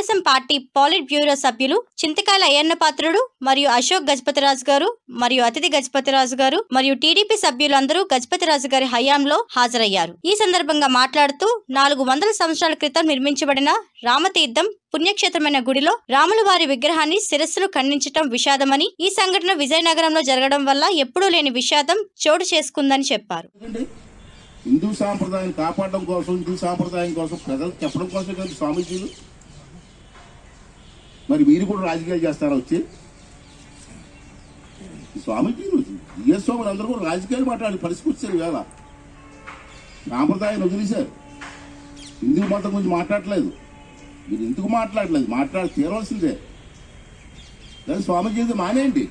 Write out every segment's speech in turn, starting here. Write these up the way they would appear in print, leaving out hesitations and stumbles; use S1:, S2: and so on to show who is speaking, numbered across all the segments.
S1: Telugu Desam party పాలిట్ bureau సభ్యులు చింతకాయల అయ్యన్న పాత్రుడు మరియు అశోక్ గజపతిరాజు గారు మరియు అతిథి గజపతిరాజు గారు మరియు టీడీపీ సభ్యులందరూ గజపతిరాజు గారి హయాంలో హాజరయ్యారు. ఈ సందర్భంగా మాట్లాడుతూ 400 సంవత్సరాల క్రితం నిర్మించబడిన రామతీర్థం పుణ్యక్షేత్రమైన గుడిలో రాముల వారి విగ్రహాన్ని శిరస్సును ఖండించడం విషాదమని, ఈ సంఘటన విజయనగరంలో జరగడం వల్ల ఎప్పుడూ లేని విషాదం చోటు చేసుకుందని చెప్పారు.
S2: హిందూ సాంప్రదాయం కాపాడడం కోసం, హిందూ సాంప్రదాయం కోసం ప్రజలకు చెప్పడం కోసం కదా స్వామీజీలు. మరి మీరు కూడా రాజకీయాలు చేస్తారా? వచ్చి స్వామీజీలు స్వాములు అందరూ కూడా రాజకీయాలు మాట్లాడి పరిస్థితి వచ్చారు. వేళ సాంప్రదాయాన్ని వదిలేశారు. హిందూ మతం గురించి మాట్లాడలేదు. మీరు ఎందుకు మాట్లాడలేదు? మాట్లాడి తీరవలసిందే. కానీ స్వామీజీ మానేయండి.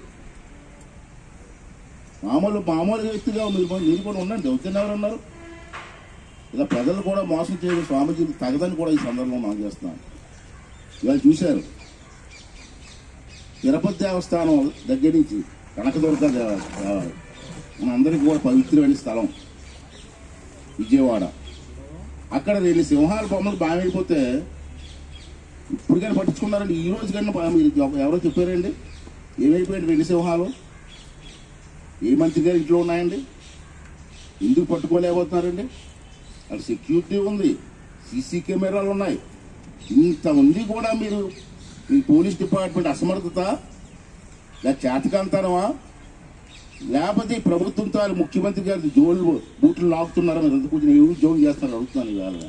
S2: మామూలు వ్యక్తిగా మీరు కూడా ఉండండి. దౌత్యం ఎవరు ఉన్నారు? ఇలా ప్రజలు కూడా మోసం చేయడం స్వామీజీకి తగదని కూడా ఈ సందర్భంలో మనం చేస్తున్నాం. ఇవాళ చూశారు, తిరుపతి దేవస్థానం దగ్గర నుంచి కనకదుర్గ దేవాలయం మనందరికీ కూడా పవిత్రమైన స్థలం విజయవాడ. అక్కడ 2 సింహాల బొమ్మలు బాగా అయిపోతే ఇప్పుడు కానీ పట్టించుకున్నారండి. ఈ రోజు కన్నా ఎవరో చెప్పారండి ఏమైపోయింది 2 సింహాలు? ఏ మంత్రి గారి ఇంట్లో ఉన్నాయండి? ఎందుకు పట్టుకోలేకపోతున్నారండి? అక్కడ సెక్యూరిటీ ఉంది, సీసీ కెమెరాలు ఉన్నాయి. ఇంతమంది కూడా మీరు మీ పోలీస్ డిపార్ట్మెంట్ అసమర్థత, లేదా చేతకాంతనమా, లేకపోతే ప్రభుత్వంతో ముఖ్యమంత్రి గారి జోళ్ళు బూట్లు లాగుతున్నారా? మీరు ఎందుకు ఎవరు జోలు చేస్తారని అడుగుతున్నాను ఇవాళ.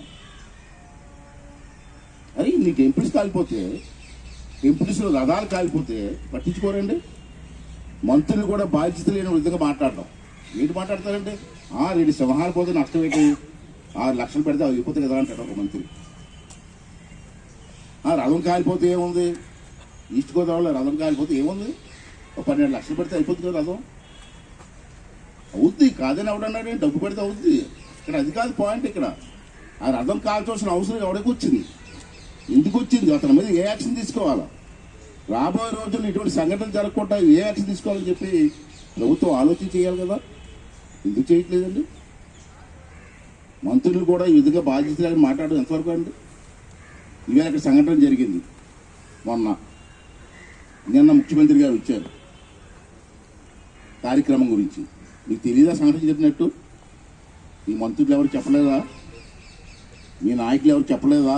S2: అరే నీకు ఎంపీస్ కాలిపోతే, ఎంపీస్లో రథాలు కాలిపోతే పట్టించుకోరండి. మంత్రులు కూడా బాధ్యత లేని విధంగా మాట్లాడడం. ఏంటి మాట్లాడతారంటే 2 సింహాలు పోతే నష్టం ఏంటి, 6 లక్షలు పెడితే అవి అయిపోతుంది కదా అంటాడు ఒక మంత్రి. రథం కాలిపోతే ఏముంది? ఈస్ట్ గోదావరిలో రథం కాలిపోతే ఏముంది? ఒక 12 లక్షలు పెడితే అయిపోతుంది కదా రథం. అవుద్ది కాదని ఎవడన్నాడు? డబ్బు పెడితే అవుద్ది. ఇక్కడ అది కాదు పాయింట్. ఇక్కడ ఆ రథం కాల్చవలసిన అవసరం ఎవరికి వచ్చింది? ఎందుకు వచ్చింది? అతని మీద ఏ యాక్షన్ తీసుకోవాలా? రాబోయే రోజుల్లో ఇటువంటి సంఘటనలు జరగకుండా ఏ యాక్షన్ తీసుకోవాలని చెప్పి ప్రభుత్వం ఆలోచన చేయాలి కదా. ఎందుకు చేయట్లేదండి? మంత్రులు కూడా ఈ విధంగా బాధ్యతలు మాట్లాడడం ఎంతవరకు అండి? ఇవాళ ఇక్కడ సంఘటన జరిగింది. నిన్న ముఖ్యమంత్రి గారు వచ్చారు కార్యక్రమం గురించి. మీకు తెలియదా సంఘటన చెప్పినట్టు? మీ మంత్రులు ఎవరు చెప్పలేదా? మీ నాయకులు ఎవరు చెప్పలేదా?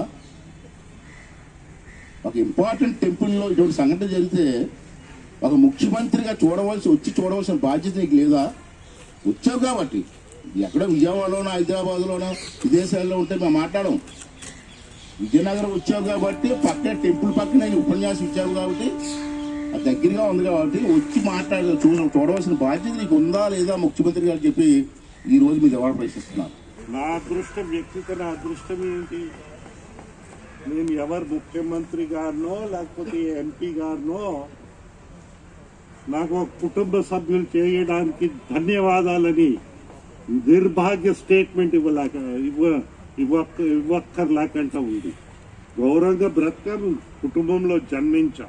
S2: ఒక ఇంపార్టెంట్ టెంపుల్లో ఇటువంటి సంఘటన జరిగితే ఒక ముఖ్యమంత్రిగా చూడవలసిన బాధ్యత నీకు లేదా? వచ్చావు కాబట్టి. ఎక్కడో విజయవాడలోనో హైదరాబాద్లోనో విదేశాల్లో ఉంటే మేము మాట్లాడడం. విజయనగరం వచ్చావు కాబట్టి, పక్కనే టెంపుల్ పక్కనే ఉపన్యాసం ఇచ్చావు కాబట్టి, అది దగ్గరగా ఉంది కాబట్టి వచ్చి చూడవలసిన బాధ్యత నీకు ఉందా లేదా ముఖ్యమంత్రి గారు చెప్పి ఈ రోజు మీరు ఎవరు ప్రశ్నిస్తున్నారు?
S3: నా అదృష్టం, వ్యక్తిగత అదృష్టం ఏంటి? నేను ఎవరు ముఖ్యమంత్రి గారినో లేకపోతే ఎంపీ గారినో నాకు ఒక కుటుంబ సభ్యులు చేయడానికి ధన్యవాదాలని నిర్భాగ్య స్టేట్మెంట్ ఇవ్వక్కర్లేకంట ఉంది. గౌరవంగా బ్రతకం, కుటుంబంలో జన్మించాం.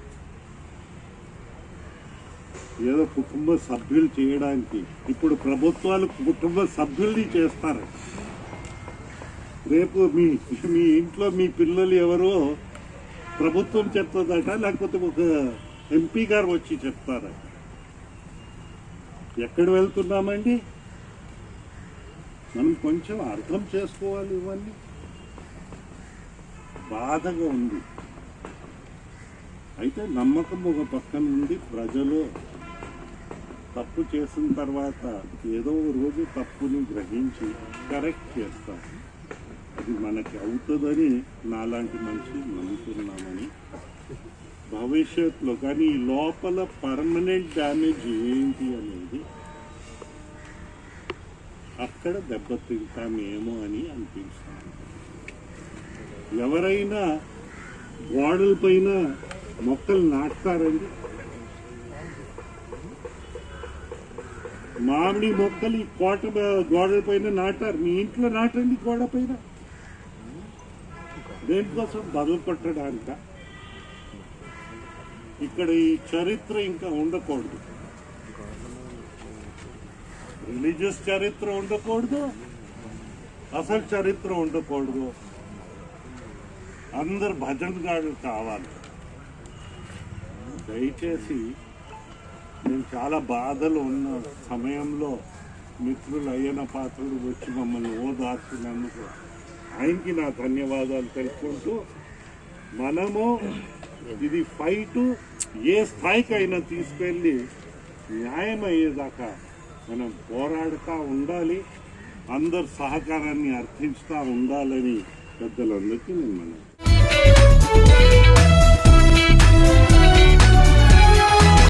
S3: ఏదో కుటుంబ సభ్యులు చేయడానికి ఇప్పుడు ప్రభుత్వాలు కుటుంబ సభ్యుల్ని చేస్తారు. రేపు మీ ఇంట్లో మీ పిల్లలు ఎవరో ప్రభుత్వం చెప్తుందట, లేకపోతే ఒక ఎంపీ గారు వచ్చి చెప్తారట. ఎక్కడ వెళ్తున్నామండి? మనం కొంచెం అర్థం చేసుకోవాలి. ఇవన్నీ బాధగా ఉంది. అయితే నమ్మకం ఒక పక్కన నుండి ప్రజలు తప్పు చేసిన తర్వాత ఏదో రోజు తప్పుని గ్రహించి కరెక్ట్ చేస్తారు. అది మనకి అవుతుందని నాలాంటి మనిషి నమ్ముతున్నామని. భవిష్యత్తులో కానీ లోపల పర్మనెంట్ డ్యామేజ్ ఏంటి అనేది అక్కడ దెబ్బతింటామేమో అని అనిపిస్తుంది. ఎవరైనా గోడల పైన మొక్కలు నాటుతారండి. మామిడి మొక్కలు ఈ గోడల పైన నాటారు. మీ ఇంట్లో నాటండి గోడ పైన. దేనికోసం? బదులు కొట్టడానిక? ఇక్కడ ఈ చరిత్ర ఇంకా ఉండకూడదు. రిలీజియస్ చరిత్ర ఉండకూడదు, అసలు చరిత్ర ఉండకూడదు. అందరు భజనగాళ్ళు కావాలి. దయచేసి నేను చాలా బాధలు ఉన్న సమయంలో మిత్రులు అయ్యన్న పాత్రుడు వచ్చి మమ్మల్ని ఓదార్చినందుకు ఆయనకి నా ధన్యవాదాలు తెలుపుకుంటూ, మనము ఇది ఫైట్ ఏ స్థాయికి అయినా తీసుకెళ్ళి న్యాయం అయ్యేదాకా మనం పోరాడుతూ ఉండాలి. అందరు సహకారాన్ని అర్థించుతూ ఉండాలని పెద్దలందరికీ నేను మనం